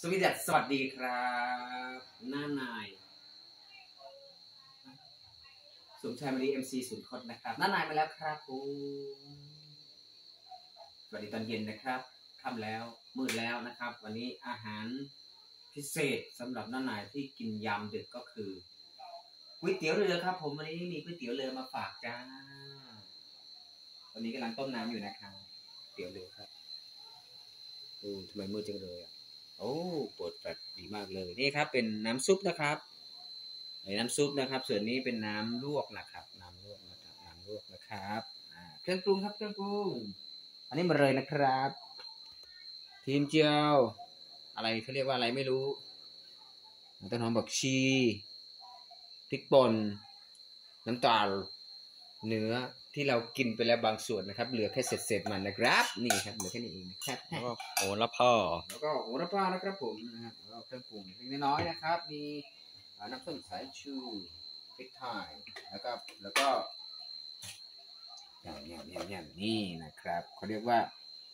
สวัสดีครับหน้านายสมชายมารีMC ศูนย์คดนะครับหน้านายมาแล้วครับสวัสดีตอนเย็นนะครับค่ำแล้วมืดแล้วนะครับ วันนี้อาหารพิเศษสำหรับหน้านายที่กินยามดึกก็คือก๋วยเตี๋ยวเรือครับผมวันนี้มีก๋วยเตี๋ยวเรือมาฝากจ้าตอนนี้กำลังต้มน้ำอยู่นะครับก๋วยเตี๋ยวเรือครับโอ้ทำไมมืดจังเลยอ่ะโอ้เปิดแฟลชดีมากเลยนี่ครับเป็นน้ำซุปนะครับน้ำซุปนะครับส่วนนี้เป็นน้ำลวกนะครับน้ำลวกนะครับเครื่องปรุงครับเครื่องปรุงอันนี้มาเลยนะครับทีมเจียวอะไรเขาเรียกว่าอะไรไม่รู้ต้นหอมบักชีพริกป่นน้ำตาลเนื้อที่เรากินไปแล้วบางส่วนนะครับเหลือแค่เศษมันนะครับนี่ครับเหลือแค่นี้เองนะครับแล้วก็โหระพานะครับผมนะครับแล้วก็เครื่องปรุงเล็กน้อยนะครับมีน้ำส้มสายชูพริกไทยแล้วก็อย่างนี่นะครับเขาเรียกว่า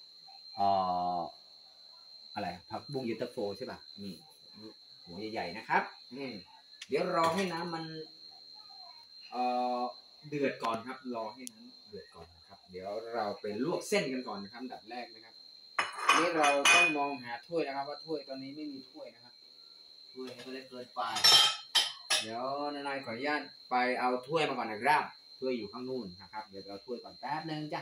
อะไรผักบุ้งเย็นตาโฟใช่ป่ะนี่หัวใหญ่ๆนะครับเดี๋ยวรอให้น้ำมันเดือดก่อนครับรอให้น้ำเดือดก่อนนะครับเดี๋ยวเราไปลวกเส้นกันก่อนนะครับอันดับแรกนะครับนี่เราต้องมองหาถ้วยนะครับว่าถ้วยตอนนี้ไม่มีถ้วยนะครับถ้วยก็เล็กเกินไปเดี๋ยวนายขออนุญาตไปเอาถ้วยมาก่อนนะครับถ้วยอยู่ข้างนู่นนะครับเดี๋ยวเอาถ้วยก่อนแป๊บนึงจ้ะ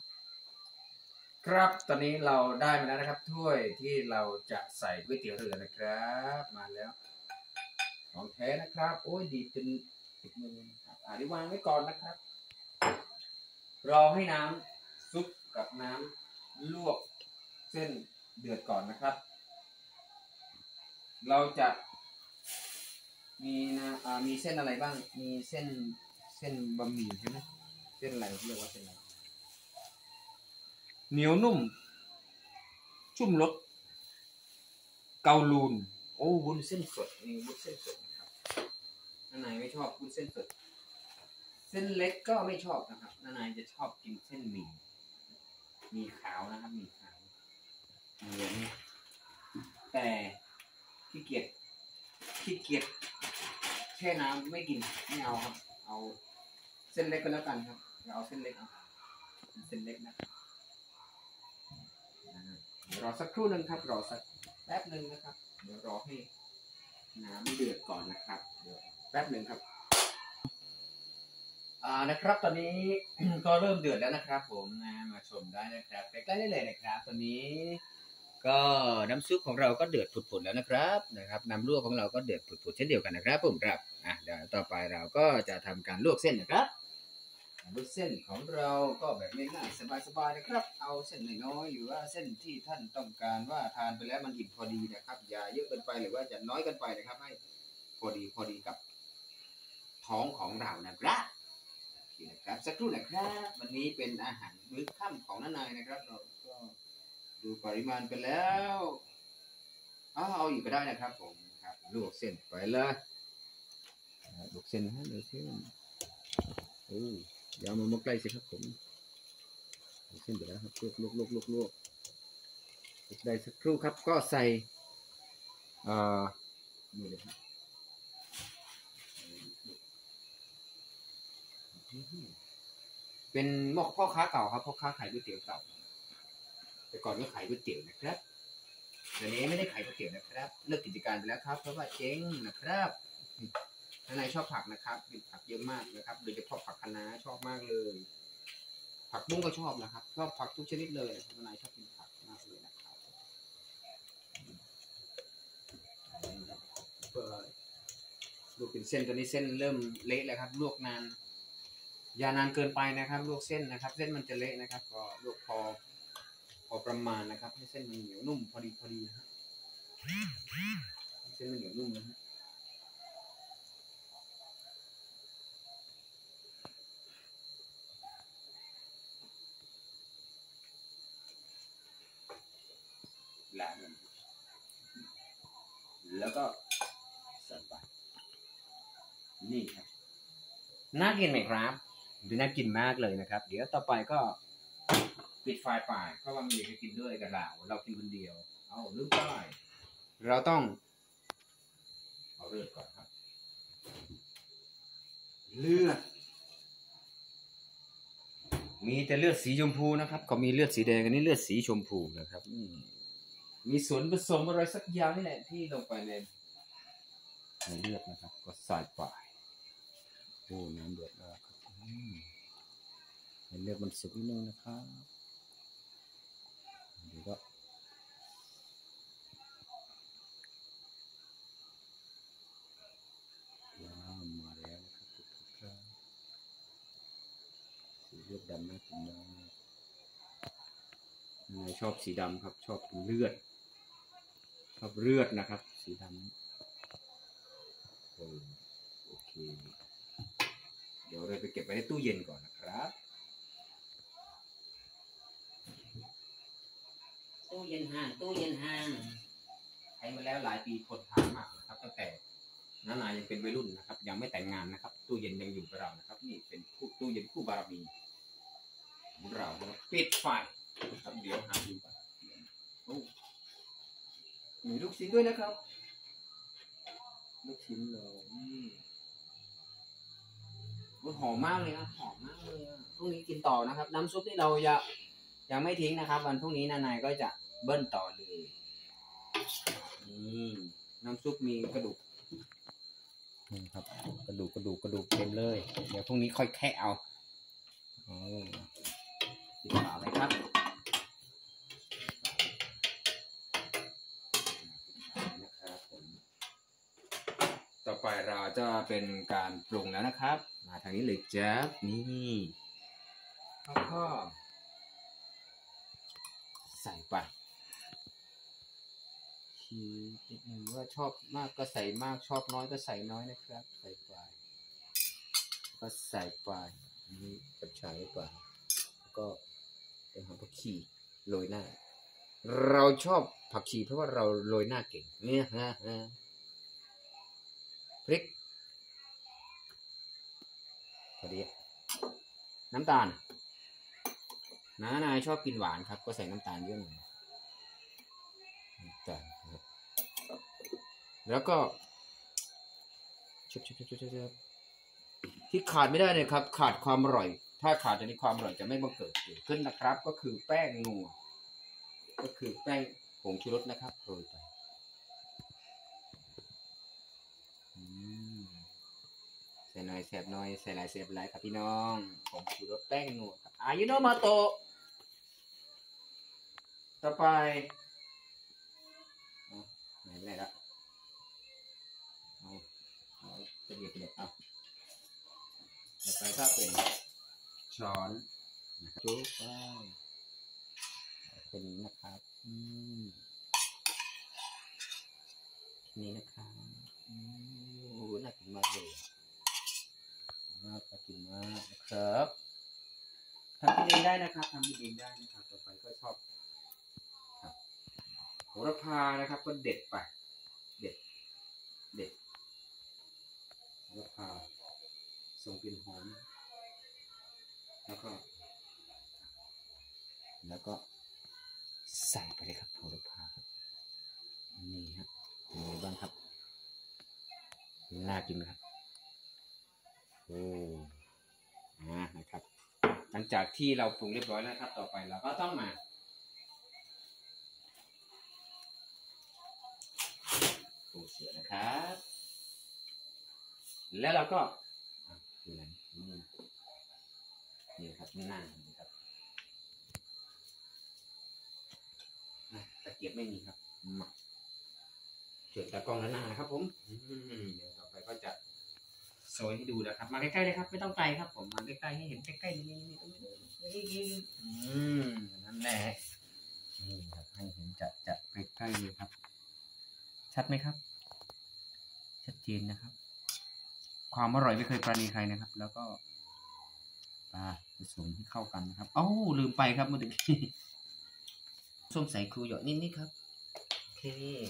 ครับตอนนี้เราได้มาแล้วนะครับถ้วยที่เราจะใส่ก๋วยเตี๋ยวเรือนะครับมาแล้วของแท้นะครับโอ้ยดีจนติดมือครับได้วางไว้ก่อนนะครับรอให้น้ำซุปกับน้ำลวกเส้นเดือดก่อนนะครับเราจะมีเส้นอะไรบ้างมีเส้นบะหมี่ใช่ไหมเส้นอะไรเรียกว่าเส้นอะไรเหนียวนุ่มชุ่มรสเกาลูนโอ้วุ้นเส้นสดนี่วุ้นเส้นสดนะครับน้านายไม่ชอบวุ้นเส้นสดเส้นเล็กก็ไม่ชอบนะครับน้านายจะชอบกินเส้นหมี่มีขาวนะครับมีขาวเหลืองแต่ขี้เกียจแช่น้ำไม่กินไม่เอาครับเอาเส้นเล็กก็แล้วกันครับเอาเส้นเล็กเอาเส้นเล็กนะครับรอสักครู่หนึ่งครับรอสักแป๊บหนึ่งนะครับเดี๋ยวรอให้น้ำเดือดก่อนนะครับเดี๋ยวแป๊บหนึ่งครับนะครับตอนนี้ ก็เริ่มเดือดแล้วนะครับผมมาชมได้นะครับใกล้ๆได้เลยนะครับตอนนี้ก็น้ำซุปของเราก็เดือดผุดๆแล้วนะครับน้ำลวกของเราก็เดือดผุดๆเช่นเดียวกันนะครับผมครับเดี๋ยวต่อไปเราก็จะทำการลวกเส้นนะครับลวกเส้นของเราก็แบบง่ายๆสบายๆนะครับเอาเส้นน้อยๆหรือว่าเส้นที่ท่านต้องการว่าทานไปแล้วมันอิ่มพอดีนะครับอย่าเยอะเกินไปหรือว่าจะน้อยเกินไปนะครับให้พอดีกับท้องของเรานะครับนะครับสักครู่นะครับวันนี้เป็นอาหารมื้อค่ำของน้านายนะครับเราก็ดูปริมาณไปแล้วเอาอีกก็ได้นะครับผมครับลวกเส้นไปเลยลวกเส้นนะลวกเส้นอย่ามาใกล้สิครับผมลวกเส้นไปแล้วครับลวกได้สักครู่ครับก็ใส่นี่เลยครับเป็นพ่อค้าเก่าครับพ่อค้าขายก๋วยเตี๋ยวเก่าแต่ก่อนก็ขายก๋วยเตี๋ยวนะครับเดี๋ยวนี้ไม่ได้ขายก๋วยเตี๋ยวนะครับเลิกกิจการไปแล้วครับเพราะว่าเจ๊งนะครับท่านนายชอบผักนะครับเป็นผักเยอะมากนะครับโดยเฉพาะผักคะน้าชอบมากเลยผักบุ้งก็ชอบนะครับชอบผักทุกชนิดเลยท่านนายชอบกินผักมากเลยนะครับลวกเป็นเส้นตัวนี้เส้นเริ่มเละแล้วครับลวกนานอย่านานเกินไปนะครับลวกเส้นนะครับเส้นมันจะเละนะครับก็ลวกพอประมาณนะครับให้เส้นมันเหนียวนุ่มพอดีนะครับเส้นมันเหนียวนุ่มนะฮะแล้วก็ใส่ไปนี่ครับน่ากินไหมครับดูน่ากินมากเลยนะครับเดี๋ยวต่อไปก็ปิดไฟไปเพราะว่ามันมีใครกินด้วยกับเรากินคนเดียวเอาลืมไปเราต้องเอาเลือดก่อนครับเลือดมีแต่เลือดสีชมพูนะครับก็มีเลือดสีแดงอันนี้เลือดสีชมพูนะครับมีส่วนผสมอะไรสักอย่างนี่แหละที่ลงไปในเลือดนะครับก็ใส่ไปโอ้น้ำเดือดแล้วครับเลือดมันสุกนิดนึงนะครับเดี๋ยวก็มาแล้วนะครับทุกท่านสีเลือดดำนะผมนายชอบสีดำครับชอบเลือดชอบเลือดนะครับสีดำโอเคเดี๋ยวเราไปเก็บไว้ในตู้เย็นก่อนนะครับตู้เย็นห่างใช้มาแล้วหลายปีคนถามมากนะครับตั้งแต่น้านายยังเป็นวัยรุ่นนะครับยังไม่แต่งงานนะครับตู้เย็นยังอยู่กับเรานะครับนี่เป็นตู้เย็นคู่บารมีของเราปิดไฟครับเดี๋ยวหาดูก่อนมีลูกชิ้นด้วยนะครับลูกชิ้นเลยหอมมากเลยครับหอมมากเลยพรุ่งนี้กินต่อนะครับน้ำซุปที่เรายังไม่ทิ้งนะครับวันพรุ่งนี้นายก็จะเบิ้ลต่อเลยนี่น้ำซุปมีกระดูกนี่ครับกระดูกเต็มเลยเดี๋ยวพรุ่งนี้ค่อยแค่เอาปิดฝาไว้ครับต่อไปเราจะเป็นการปรุงแล้วนะครับมาทางนี้เลยจ้านี่ก็ใส่ไปชีสนิดนึงว่าชอบมากก็ใส่มากชอบน้อยก็ใส่น้อยนะครับใส่ไปก็ใส่ไปนี่กระชายไปก็เป็นผักชีโรยหน้าเราชอบผักชีเพราะว่าเราโรยหน้าเก่งเนี่ยพริกพอดีน้ำตาลนายชอบกินหวานครับก็ใส่น้ำตาลเยอะหน่อยแล้วก็ชุบที่ขาดไม่ได้เลยครับขาดความอร่อยถ้าขาดจะมีความอร่อยจะไม่บังเกิดขึ้นนะครับก็คือแป้งนัวก็คือแป้งผงชูรสนะครับโรยไปใส่หน่อยแสบหน่อยใส่หลายแสบหลายครับพี่น้องผงชูรสแป้งนัวครับอายุโนมาโตะต่อไปไหนละเอาจะเรียบเอาต่อไปก็เป็นช้อนจุ๊บไปเป็นนะครับนี่นะครับน่ากินมากเลยน่ากินมากนะครับทำกินเองได้นะครับต่อไปก็ชอบโหระพานะครับก็เด็ดไปเด็ดโหระพาส่งกลิ่นหอมแล้วก็ใส่ไปเลยครับโหระพานี่ครับเป็นไงบ้างครับน่ากินไหมครับนะครับหลังจากที่เราปรุงเรียบร้อยแล้วครับต่อไปเราก็ต้องมาปูเสือนะครับแล้วเราก็ดูนั้นนี่ครับหน้านี่ครับตะเกียบไม่มีครับเชิญตากล้องแล้วหน้านะครับผมเดี๋ยวต่อไปก็จะโซยให้ดูนะครับมาใกล้ๆเลยครับไม่ต้องไกลครับผมมาใกล้ๆให้เห็นใกล้ๆนี่นั่นแหละนี่ครับให้เห็นจะใกล้ๆเลยครับชัดไหมครับชัดเจนนะครับความอร่อยไม่เคยปราณีใครนะครับแล้วก็ผสมให้เข้ากันนะครับลืมไปครับเมื่อกี้ส้มสายครูหยดนิดๆครับโอเค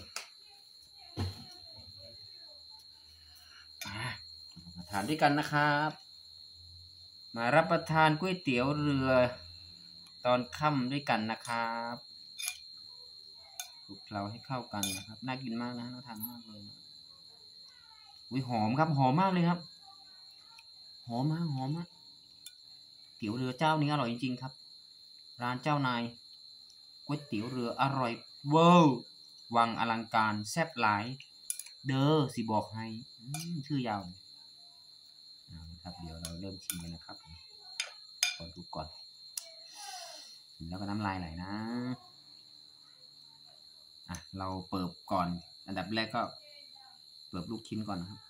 มาทานด้วยกันนะครับมารับประทานก๋วยเตี๋ยวเรือตอนค่ำด้วยกันนะครับลุกเคล้าให้เข้ากันนะครับน่ากินมากนะน่าทานมากเลยอุ้ยหอมครับหอมมากเลยครับหอมมากเตี๋ยวเรือเจ้านี้อร่อยจริงๆครับร้านเจ้านายก๋วยเตี๋ยวเรืออร่อยเวอร์วังอลังการแซ่บหลายเด้อสิบอกให้ชื่อยาวครับเดี๋ยวเราเริ่มชิมกันนะครับขอดูก่อนแล้วก็น้ำลายไหลนะเราเปิดก่อนอันดับแรกก็เปิดลูกชิ้นก่อนนะครับ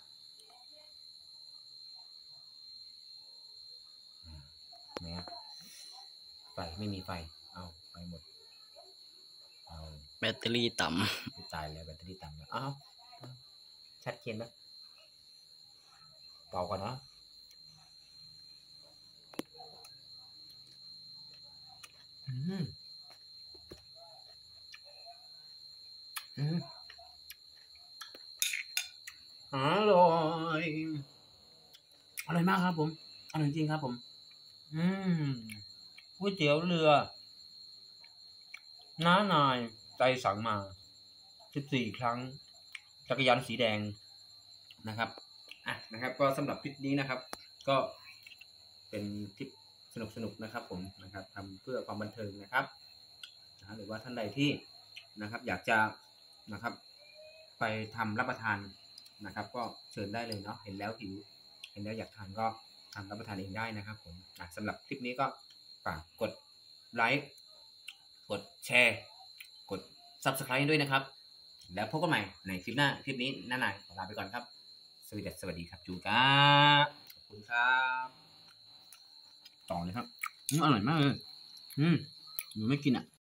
เนี่ยไฟไม่มีไฟเอาไปหมดเอาแบตเตอรี่ต่ำตายแล้วแบตเตอรี่ต่ำแล้วอ้าวชัดเจนไหมเบาก่อนนะอร่อยมากครับผมอร่อยจริงครับผมก๋วยเตี๋ยวเรือน้านายใจสั่งมา14ครั้งจักรยานสีแดงนะครับนะครับก็สำหรับคลิปนี้นะครับ ก็เป็นคลิปสนุกนะครับผมนะครับทำเพื่อความบันเทิงนะครับหรือว่าท่านใดที่นะครับอยากจะนะครับไปทำรับประทานนะครับก็เชิญได้เลยเนาะเห็นแล้วหิวเห็นแล้วอยากทานก็ทำรับประทานเองได้นะครับผมสำหรับคลิปนี้ก็ฝากกดไลค์กดแชร์กด Subscribe ด้วยนะครับแล้วพบกันใหม่ในคลิปหน้าคลิปนี้น้านายขอลาไปก่อนครับสวัสดีครับจูก้าขอบคุณครับต่อเลยครับอร่อยมากเลยหนูไม่กิน